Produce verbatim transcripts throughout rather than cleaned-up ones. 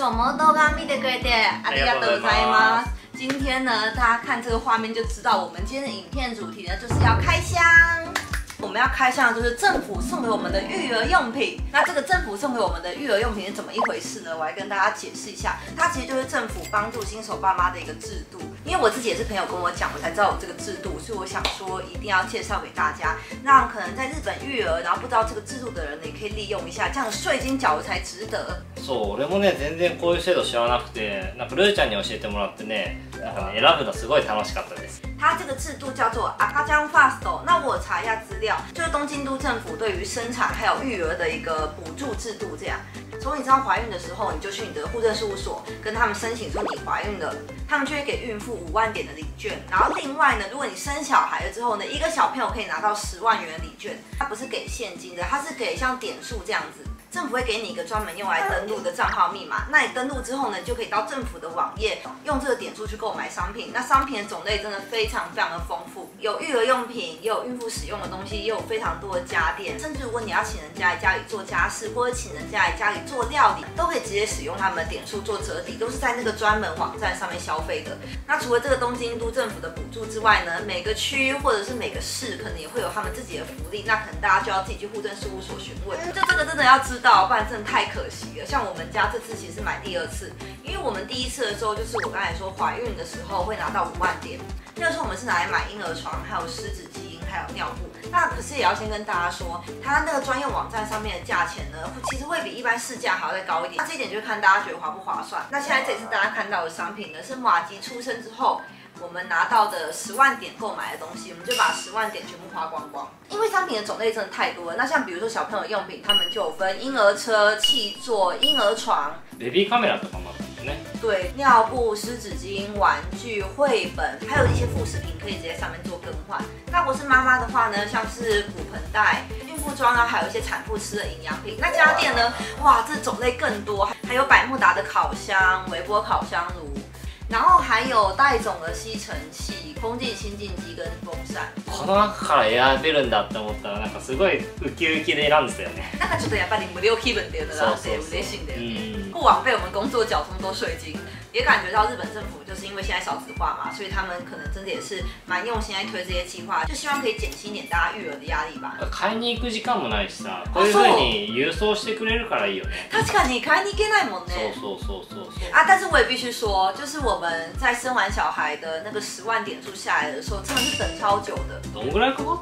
做摩托が見てくれてありがとうございます。今天呢，大家看这个画面就知道，我们今天的影片主题呢就是要开箱。我们要开箱的就是政府送给我们的育儿用品。那这个政府送给我们的育儿用品是怎么一回事呢？我来跟大家解释一下，它其实就是政府帮助新手爸妈的一个制度。因为我自己也是朋友跟我讲，我才知道有这个制度，所以我想说一定要介绍给大家，让可能在日本育儿然后不知道这个制度的人呢，也可以利用一下，这样税金缴了才值得。 そう、俺もね全然こういう制度知らなくて、なんかルーちゃんに教えてもらってね、なんかね選ぶのすごい楽しかったです。 它这个制度叫做赤ちゃんファースト。那我查一下资料，就是东京都政府对于生产还有育儿的一个补助制度。这样，从你知道怀孕的时候，你就去你的户政事务所跟他们申请说你怀孕了，他们就会给孕妇五万点的礼券。然后另外呢，如果你生小孩了之后呢，一个小朋友可以拿到十万元的礼券。它不是给现金的，它是给像点数这样子。政府会给你一个专门用来登录的账号密码，那你登录之后呢，你就可以到政府的网页，用这个点数去购买商品。那商品的种类真的非常非常的丰富，有育儿用品，也有孕妇使用的东西，也有非常多的家电，甚至如果你要请人家来家里做家事，或者请人家来家里做料理，都可以直接使用他们的点数做折抵，都是在那个专门网站上面消费的。那除了这个东京都政府的补助之外呢，每个区或者是每个市可能也会有他们自己的福利，那可能大家就要自己去户政事务所询问。就这个真的要知道，不然真的太可惜了。像我们家这次其实是买第二次，因为我们第一次的时候就是我刚才说怀孕的时候会拿到五万点，那个时候我们是拿来买婴儿床，还有湿纸巾，还有尿布。那可是也要先跟大家说，它那个专用网站上面的价钱呢，其实会比一般市价还要再高一点。那这一点就是看大家觉得划不划算。那现在这也是大家看到的商品呢，是马吉出生之后我们拿到的十万点购买的东西，我们就把十万点全部花光光。因为商品的种类真的太多了。那像比如说小朋友用品，他们就有分婴儿车、汽座、婴儿床、 ベビーカメラとかもあるんですね。 对，尿布、湿纸巾、玩具、绘本，还有一些副食品可以直接上面做更换。那如果是妈妈的话呢，像是骨盆带、孕妇装啊，还有一些产妇吃的营养品。那家电呢，哇，这种类更多，还有百慕达的烤箱、微波烤箱炉。然后还有带种的吸尘器、空气清净机跟风扇。 この中から選べるんだって思ったらなんかすごいウキウキで選んでたよね。 なんかちょっとやっぱり無料気分っていうのがあって嬉しいんだよね。不枉费我们工作缴这么多税金，也感觉到日本政府就是因为现在少子化嘛，所以他们可能真的也是蛮用心在推这些计划，就希望可以减轻一点大家育儿的压力吧。 買いに行く時間もないしさ、こういう風に郵送してくれるからいいよね。 確かに買いに行けないもんね。 そうそうそうそうそう。 啊，但是我也必须说，就是我们在生完小孩的那个十万点数下来的时候，真的是等超久的。 どんぐらいかかった？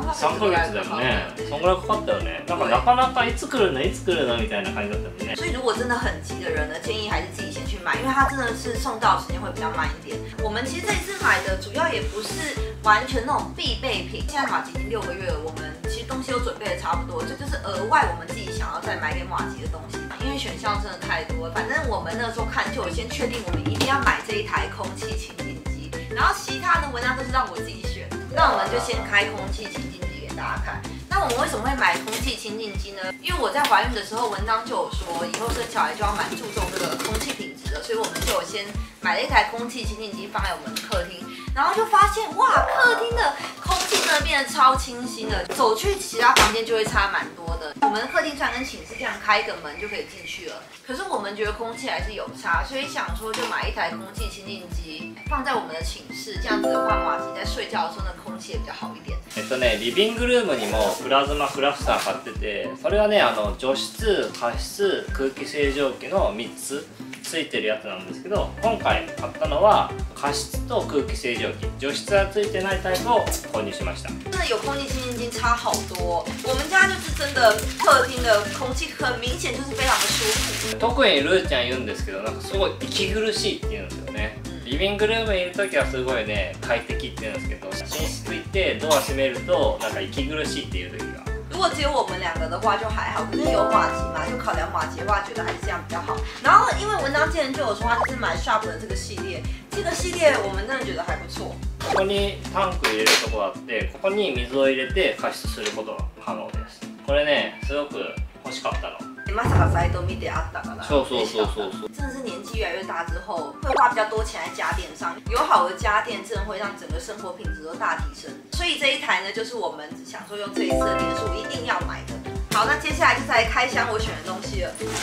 さんかげつだよね。そんぐらいかかったよね。なんかなかなかいつ来るのいつ来るのみたいな感じだったよね。 所以如果真的很急的人呢，建议还是自己先去买，因为它真的是送到的时间会比较慢一点。我们其实这一次买的主要也不是完全那种必备品，现在马吉已经六个月了，我们其实东西都准备的差不多，这就是额外我们自己想要再买给马吉的东西。因为选项真的太多了，反正我们那时候看就有先确定我们一定要买这一台空气清净机，然后其他的文章都是让我自己选。那我们就先开空气清净机给大家看。那我们为什么会买空气清净机呢？因为我在怀孕的时候，文章就有说，以后生小孩就要蛮注重这个空气品质的，所以我们就有先买了一台空气清净机放在我们的客厅，然后就发现哇，客厅的空气真的变得超清新的，走去其他房间就会差蛮多的。我们的客厅虽然跟寝室这样开一个门就可以进去了，可是我们觉得空气还是有差，所以想说就买一台空气清净机放在我们的寝室，这样子的话，马吉在睡觉的时候，那空气也比较好一点。 えっとね、リビングルームにもプラズマクラスター買ってて、それはね、あの除湿、加湿、空気清浄機のみっつついてるやつなんですけど、今回買ったのは加湿と空気清浄機、除湿はついてないタイプを購入しました。 真的有空气清净机差好多，我们家就是真的客厅的空气很明显就是非常的舒服。 特にルーちゃん言うんですけど、なんかすごい息苦しいって言うんですよね。リビングルームにいる時はすごいね快適って言うんですけど、寝室行ってドア閉めるとなんか息苦しいっていう時が。 如果只有我们两个的话就还好，可是有马吉嘛，就考量马吉的话，觉得还是这样比较好。然后因为文章之前就有说他就是买 Sharp 的这个系列，这个系列我们真的觉得还不错。 ここにタンク入れるとこがあって、ここに水を入れて加湿することが可能です。これねすごく欲しかったの。 まさかサイト見てあったから。 そうそうそうそうそう。 真的是年纪越来越大之后，会花比较多钱在家电上。有好的家电，真的会让整个生活品质都大提升。所以这一台呢，就是我们想说用这一次的点数一定要买的。好，那接下来就再来开箱我选的东西了。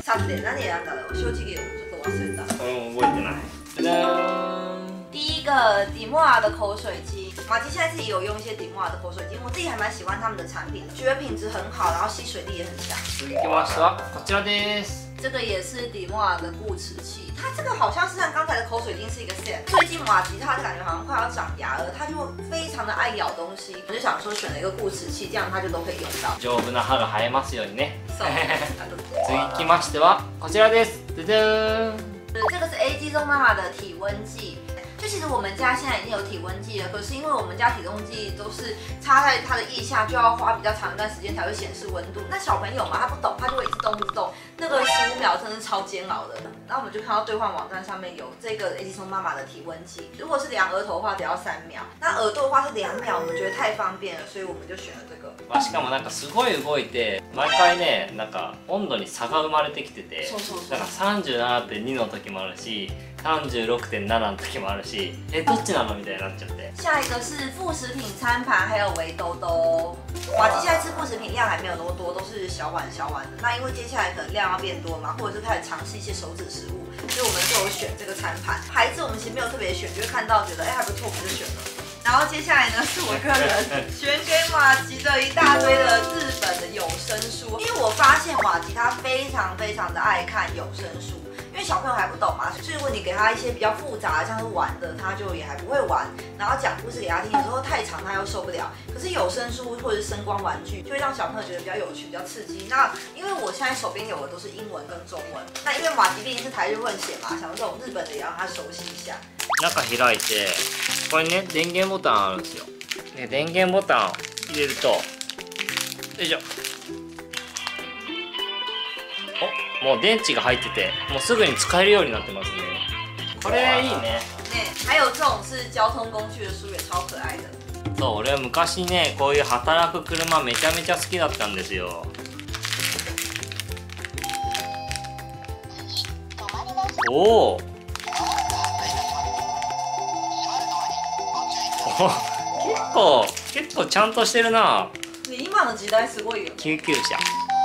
さて何選んだろう？正直ちょっと忘れた。 俺も覚えてない。じゃじゃーん。 第一个迪莫尔的口水巾，马吉现在自己有用一些迪莫尔的口水巾，我自己还蛮喜欢他们的产品的，觉得品质很好，然后吸水力也很强。 続きましてはこちらです。 这个也是迪莫尔的固齿器，它这个好像是像刚才的口水巾是一个 set。最近马吉它感觉好像快要长牙了，它就非常的爱咬东西，我就想说选了一个固齿器，这样它就都可以用到。 丈夫な歯が生えますようにね。 そう。 続きましてはこちらです。じゃじゃーん。 这个是 A 肌中妈妈的体温计。就其实我们家现在已经有体温计了，可是因为我们家体温计都是插在它的腋下，就要花比较长一段时间才会显示温度。那小朋友嘛，他不懂，他就会一直动一直动，那个十五秒真的是超煎熬的。然后我们就看到兑换网站上面有这个 A 肌中妈妈的体温计，如果是量额头的话只要三秒，那耳朵的话是两秒，我们觉得太方便了，所以我们就选了这个。 まあしかもなんかすごい動いて毎回ねなんか温度に差が生まれてきてて、 そうそうそう。 なんか さんじゅうななてんに の時もあるし さんじゅうろくてんなな の時もあるし、えどっちなのみたいになっちゃって。 下一个是副食品餐盘，还有围兜兜。马吉现在吃副食品量还没有那么多，都是小碗小碗的。那因为接下来可能量要变多嘛，或者是开始尝试一些手指食物，所以我们就有选这个餐盘。牌子我们其实没有特别选，就是看到觉得哎还不错，我们就选了。然后接下来呢是我个人选给马吉的一大堆的日本的有声书，因为我发现马吉他非常非常的爱看有声书。因为小朋友还不懂嘛，所以如果你给他一些比较复杂，像是玩的，他就也还不会玩。然后讲故事给他听，有时候太长他又受不了。可是有声书或者是声光玩具，就会让小朋友觉得比较有趣、比较刺激。那因为我现在手边有的都是英文跟中文，那因为马吉毕竟是台日混血嘛，想说这种日本的也让他熟悉一下。 中開いて、これね電源ボタンあるんですよ。で電源ボタンを入れると、よいしょ。お、もう電池が入ってて、もうすぐに使えるようになってますね。これいいね。 ね、还有这种是交通工具的书也超可愛的。 そう、俺は昔ねこういう働く車めちゃめちゃ好きだったんですよ。おお。結構結構ちゃんとしてるな。 今の時代すごいよ。 救急車。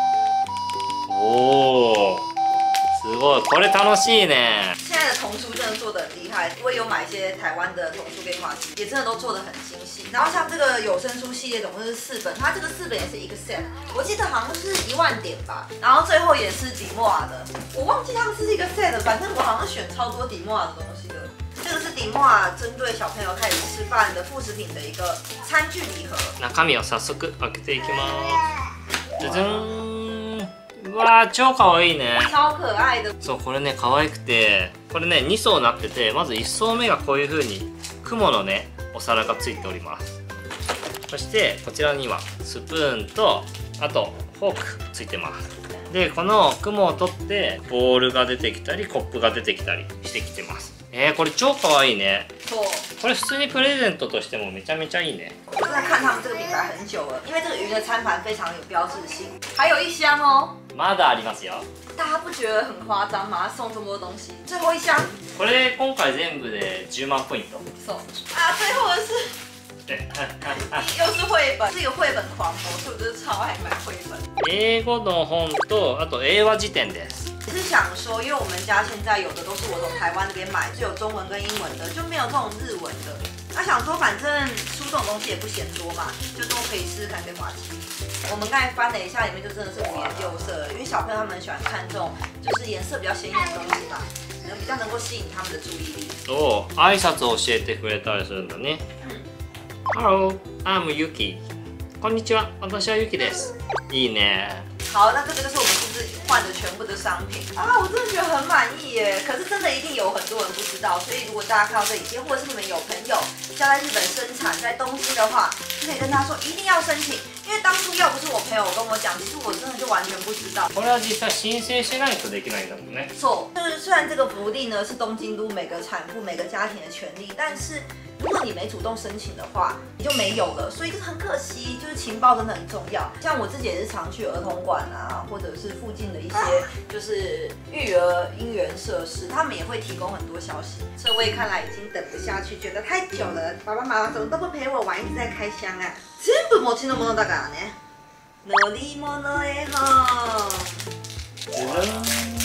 おお。すごい，これ楽しいね。 现在的童书真的做得很厉害，我也有买一些台湾的童书给马吉，也真的都做得很精细。然后像这个有声书系列，总共是四本，它这个四本也是一个 set， 我记得好像是一万点吧。然后最后也是迪莫尔的，我忘记他们是一个 set， 反正我好像选超多迪莫尔的东西的。这个是迪莫尔针对小朋友开始吃饭的副食品的一个餐具礼盒。 中身を早速開けていきます。じゃじゃーん。うわー超かわいいね。 超可愛的。 そう、これね可愛くて、これねに層になってて、まずいっ層目がこういう風に雲のねお皿がついております。そしてこちらにはスプーンとあとフォークついてます。でこの雲を取ってボールが出てきたりコップが出てきたりしてきてます。えー、これ超可愛いね。 そう。 これ普通にプレゼントとしてもめちゃめちゃいいね。 我正在看他们这个品牌很久了，因为这个鱼的餐盘非常有标志性，还有一箱哦。 まだありますよ。 大家不觉得很夸张吗？送这么多东西，最后一箱。 これ今回全部でじゅうまんポイント。 送啊，最后的是。又是绘本，是一个绘本狂魔，所以我就是超爱买绘本。 英語の本とあと英和辞典です。 只是想说，因为我们家现在有的都是我从台湾那边买，是有中文跟英文的，就没有这种日文的。那想说，反正书这种东西也不嫌多嘛，就都可以试试看跟马吉。我们刚才翻了一下，里面就真的是五颜六色，因为小朋友他们很喜欢看这种就是颜色比较鲜艳的东西嘛，能比较能够吸引他们的注意力。 そう、挨拶を教えてくれたりするんだね。Hello, I'm Yuki。こんにちは、私は Yuki です。いいね。 好，那这个就是我们这次换的全部的商品啊，我真的觉得很满意耶。可是真的一定有很多人不知道，所以如果大家看到这影片，或者是你们有朋友家在日本生产在东京的话，就可以跟他说一定要申请，因为当初要不是我朋友跟我讲，其实我真的就完全不知道。 これは実際申請しないとできないんだもんね。 そう，就是虽然这个福利呢是东京都每个产妇每个家庭的权利，但是如果你没主动申请的话，你就没有了，所以就是很可惜。就是情报真的很重要，像我自己也是常去儿童馆啊，或者是附近的一些就是育儿婴园设施，他们也会提供很多消息。这位看来已经等不下去，觉得太久了，爸爸妈妈怎么都不陪我玩，一直在开箱啊。全部持ちのものだからね。乗り物絵本。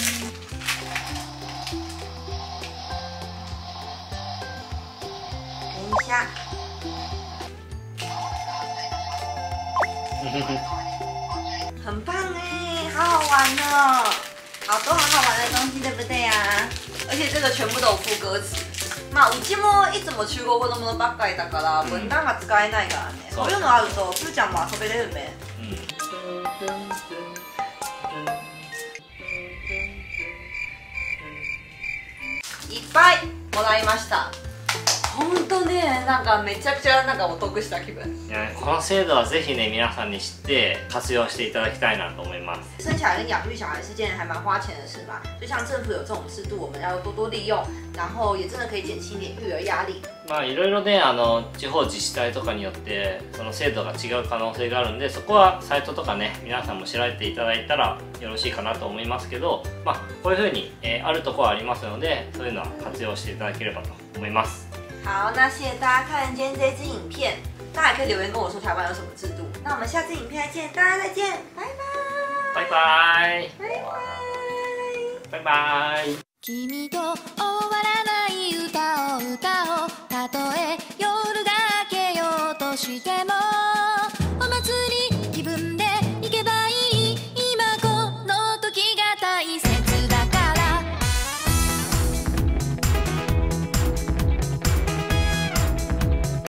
下。很棒哎，好好玩哦，好多好好玩的东西，对不对呀？而且这个全部都有附歌词。まあうちもいつも中国語のものばっかりだから文段が使えないからね。こういうのあるとふーちゃんも遊べれるね。いっぱいもらいました。本当ね、なんかめちゃくちゃなんかお得した気分。 いやこの制度はぜひね皆さんに知って活用していただきたいなと思います。 生小孩跟养育小孩是件还蛮花钱的事嘛，就像政府有这种制度，我们要多多利用，然后也真的可以减轻一点育儿压力。 まあいろいろねあの地方自治体とかによってその制度が違う可能性があるんで、そこはサイトとかね皆さんも調べていただいたらよろしいかなと思いますけど、まあこういうふうに、えー、あるところはありますので、そういうのは活用していただければと思います。 好，那谢谢大家看今天这支影片，大家也可以留言跟我说台湾有什么制度。那我们下次影片再见，大家再见，拜拜， 拜拜， 拜拜， 拜拜。 君と終わらない歌を歌おう。たとえ夜が明けようとしても